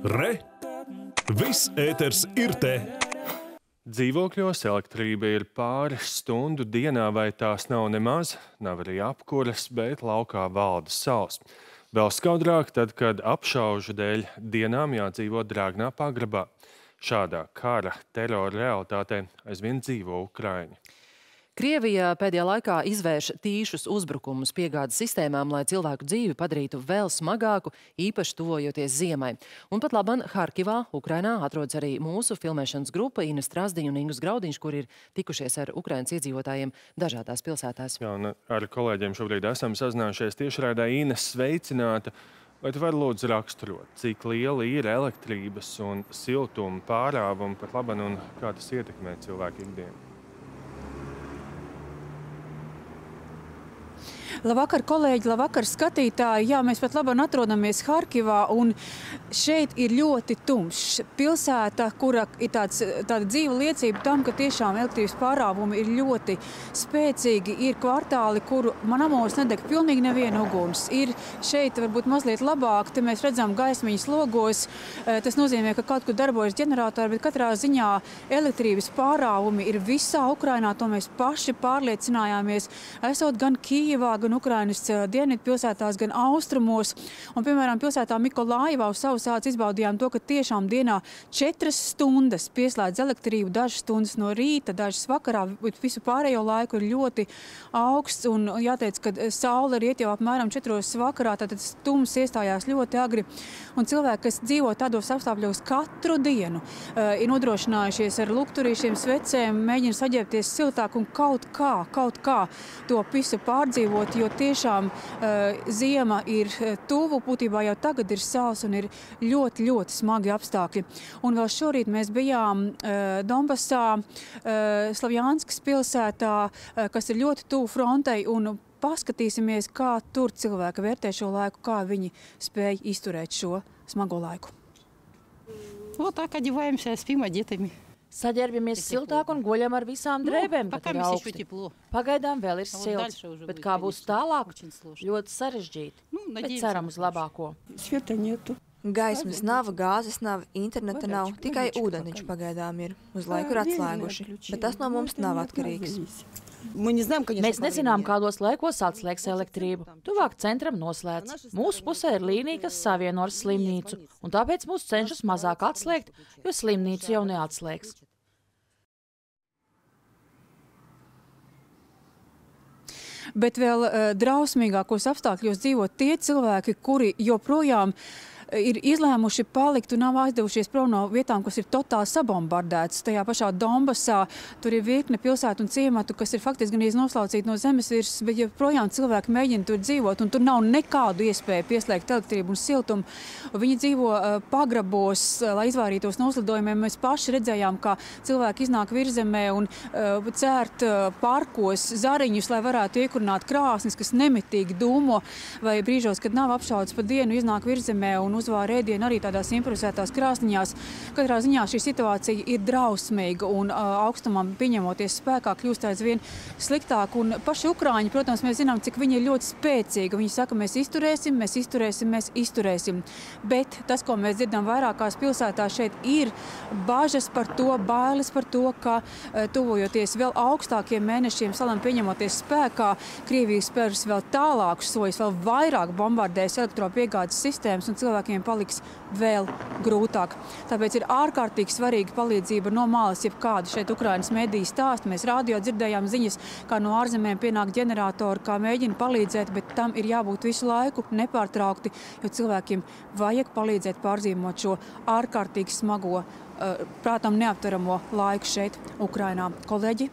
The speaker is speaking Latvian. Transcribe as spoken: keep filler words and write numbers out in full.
Re! Viss ēters ir te! Dzīvokļos elektrība ir pāris stundu dienā, vai tās nav nemaz, nav arī apkuras, bet laukā valda sals. Vēl skaudrāk tad, kad apšaužu dēļ dienām jādzīvo drāgnā pagrabā. Šādā kara terora realitātē aizvien dzīvo ukraiņi. Krievija pēdējā laikā izvērš tīšus uzbrukumus piegādes sistēmām, lai cilvēku dzīvi padarītu vēl smagāku, īpaši tuvojoties ziemai. Un pat laban Harkivā, Ukrainā, atrodas arī mūsu filmēšanas grupa Ina Strasdiņa un Ingus Graudiņš, kur ir tikušies ar Ukrainas iedzīvotājiem dažādās pilsētās. Jā, un ar kolēģiem šobrīd esam sazinājušies tiešraidē. Ina, sveicināta! Vai tu vari lūdzu raksturot, cik liela ir elektrības un siltuma pārāvuma pat laban un kā tas ietekmē cilvēku ikdienu? Labvakar, kolēģi, labvakar, skatītāji. Jā, mēs pat labi atrodamies Harkivā, un šeit ir ļoti tumšs. Pilsēta, kura ir tāds, tāda dzīva liecība tam, ka tiešām elektrības pārāvumi ir ļoti spēcīgi. Ir kvartāli, kuru manamos nedeg pilnīgi neviena uguns. Ir šeit varbūt mazliet labāk, te mēs redzam gaismiņas logos. Tas nozīmē, ka kaut kur darbojas ģeneratori, bet katrā ziņā elektrības pārāvumi ir visā Ukrainā. To mēs paši pārliecinājāmies, esot gan Kijevā, gan Ukrainas dienvidu pilsētās, gan austrumos. Un, piemēram, pilsētā Mikolājevā uz savu sāc izbaudījām to, ka tiešām dienā četras stundas pieslēdz elektrību, dažas stundas no rīta, dažas vakarā, visu pārējo laiku ir ļoti augsts. Un jāteic, ka saule ir iet jau apmēram četros vakarā, tātad stums iestājās ļoti agri. Un cilvēki, kas dzīvo tādos apstākļos katru dienu, ir nodrošinājušies ar lukturīšiem, svecēm, mēģina saģērbties siltāk un kaut kā, kaut kā to visu pārdzīvot, jo tiešām uh, ziema ir tuvu, būtībā jau tagad ir sāls un ir ļoti, ļoti smagi apstākļi. Un vēl šorīt mēs bijām uh, Donbasā, uh, Slavjanskas pilsētā, uh, kas ir ļoti tuvu frontei, un paskatīsimies, kā tur cilvēki vērtē šo laiku, kā viņi spēj izturēt šo smago laiku. Вот так одеваемся, спим одетыми. Saģērbjamies siltāk un guļam ar visām drēbēm, bet ir augsti. Pagaidām vēl ir silts, bet kā būs tālāk, ļoti sarežģīti, bet ceram uz labāko. Gaismas nav, gāzes nav, interneta nav, tikai ūdeniņš pagaidām ir. Uz laiku ir atslēguši, bet tas no mums nav atkarīgs. Mēs nezinām, kādos laikos atslēgs elektrību. Tuvāk centram noslēdz. Mūsu pusē ir līnija, kas savieno ar slimnīcu, un tāpēc mūs cenšas mazāk atslēgt, jo slimnīcu jau neatslēgs. Bet vēl uh, drausmīgākos apstākļos dzīvo tie cilvēki, kuri joprojām ir izlēmuši palikt un nav aizdevušies prom no vietām, kas ir totāli sabombardētas. Tajā pašā Donbasā tur ir virkne pilsētu un ciematu, kas ir faktiski gan noslaucīti no zemes virsmas, bet joprojām cilvēki mēģina tur dzīvot, un tur nav nekādu iespēju pieslēgt elektrību un siltumu. Viņi dzīvo uh, pagrabos, uh, lai izvairītos no uzlidojumiem. Mēs paši redzējām, kā cilvēki iznāk virzemē un uh, cērt uh, parkos zariņus, lai varētu iekurināt krāsnis, kas nemitīgi dūmo, vai brīžos, kad nav apšaudas pa dienu, iznāk virzemē un uzvāra ēdienu arī tādās improvizētās krāsniņās. Katrā ziņā šī situācija ir drausmīga un uh, augstumam pieņemoties spēkā kļūst aizvien sliktāk. Un paši ukrāņi, protams, mēs zinām, cik viņi ir ļoti spēcīgi. Viņi saka, mēs izturēsim, mēs izturēsim, mēs izturēsim. Bet tas, ko mēs dzirdam vairākās pilsētās, šeit ir bažas par to, bailes par to, ka uh, tuvojoties vēl augstākiem mēnešiem, salam pieņemoties spēkā, Krievija spērs vēl tālākus soļus, vēl vairāk bombardēs elektropiegādes sistēmas un cilvēkiem paliks vēl grūtāk. Tāpēc ir ārkārtīgi svarīga palīdzība no malas, jebkāda šeit Ukrainas mediji stāst. Mēs rādio dzirdējām ziņas, kā no ārzemēm pienāk ģeneratori, kā mēģina palīdzēt, bet tam ir jābūt visu laiku nepārtraukti, jo cilvēkiem vajag palīdzēt pārdzīvot šo ārkārtīgi smago, prātam neaptveramo laiku šeit Ukrainā. Kolēģi?